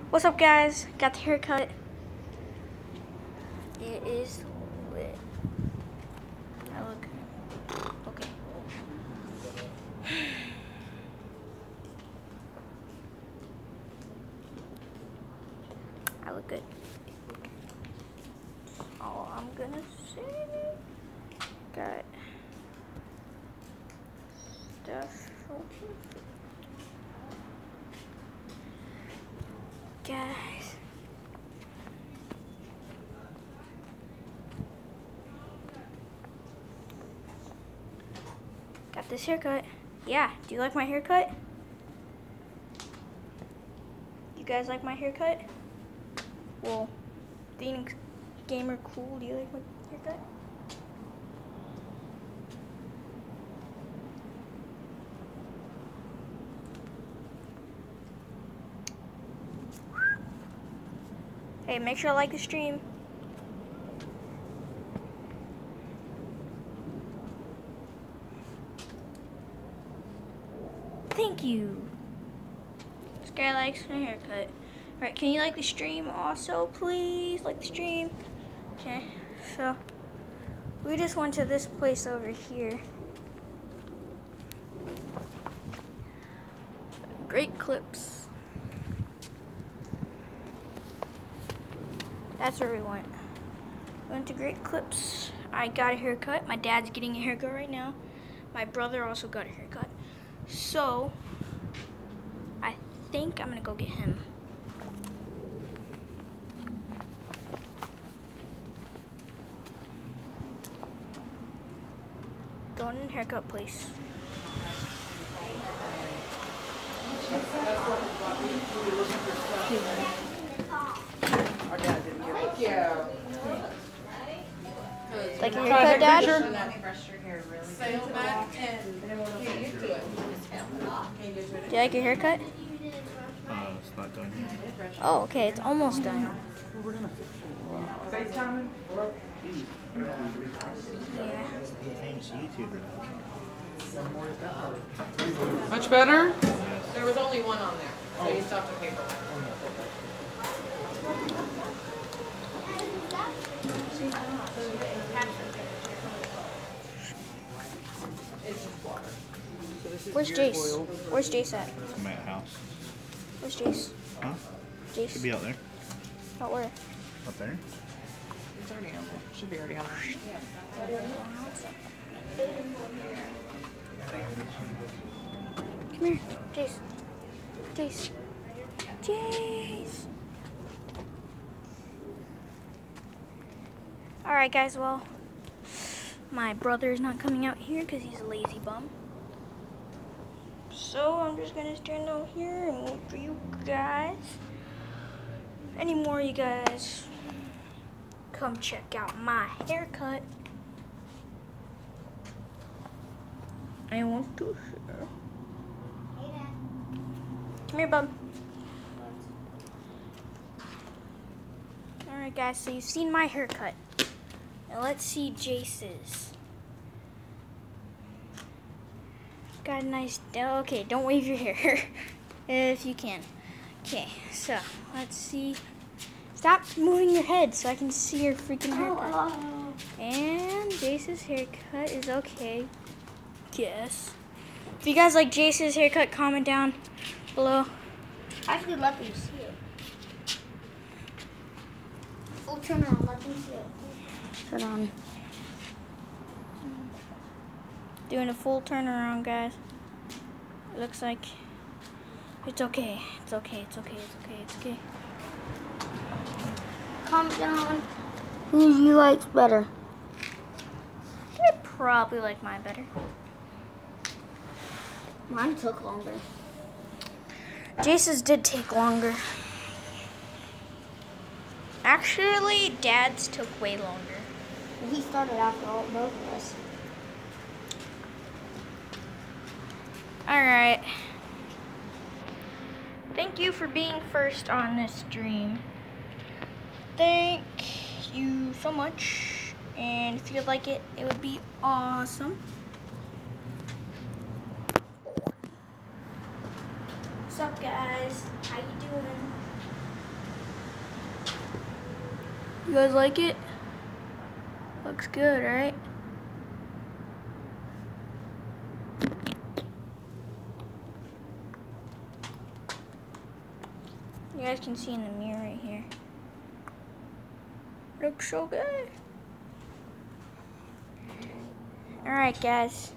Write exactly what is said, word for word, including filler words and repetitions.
What's up, guys? Got the haircut. It is lit. I look okay. I look good. All I'm gonna say, got stuff. Guys, got this haircut. Yeah, do you like my haircut? You guys like my haircut? Well, Phoenix Gamer Cool, do you like my haircut? Hey, make sure to like the stream. Thank you. This guy likes my haircut. Alright, can you like the stream also, please? Like the stream. Okay, so we just went to this place over here. Great Clips. That's where we went. Went to Great Clips. I got a haircut. My dad's getting a haircut right now. My brother also got a haircut. So, I think I'm gonna go get him. Going in the haircut place. Our dad didn't give Thank you. Like your haircut, Dad? Do you like your haircut? Uh, it's not done yet. Oh, okay, it's almost done. FaceTime? Yeah. Famous YouTuber. Much better? There was only one on there, so you still have to pay for it. Where's Jace? Where's Jace at? I'm at house. Where's Jace? Huh? Jace? Should be out there. Out where? Up there? It's already on there. Should be already on there. Come here, Jace. Jace. Jace. Alright, guys, well, my brother is not coming out here because he's a lazy bum. So I'm just gonna stand out here and wait for you guys. Any more you guys come check out my haircut. I want to share. Come here, bub. Alright, guys, so you've seen my haircut. Now let's see Jace's. Got a nice, okay, don't wave your hair if you can. Okay, so let's see. Stop moving your head so I can see your freaking haircut. And Jace's haircut is okay. Yes. If you guys like Jace's haircut, comment down below. I actually let them see it. Full turn around, let them see it. Turn on. Doing a full turnaround, guys. It looks like it's okay. It's okay. It's okay. It's okay. It's okay. Comment down who you likes better. I probably like mine better. Mine took longer. Jace's did take longer. Actually, Dad's took way longer. He started after all both of us. Alright. Thank you for being first on this stream. Thank you so much. And if you'd like it, it would be awesome. What's up, guys? How you doing? You guys like it? Looks good, right? You guys can see in the mirror right here. Looks so good. Alright guys,